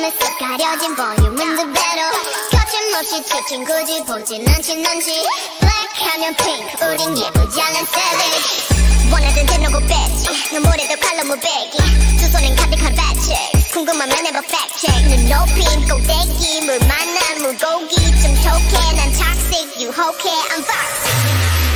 햇살 가려진 볼륨은 두 배로 거침없이 채팅 굳이 보진 않지 넌지 Black 하면 pink 우린 예쁘지 않은 savage 원하던 대놓고 뺐지 눈물에도 칼로 무배기 두 손엔 가득한 배치 궁금하면 해봐 fact check 눈 높인 꼭대기 물 만난 물고기 좀 촉해 난 toxic 유혹해 I'm foxy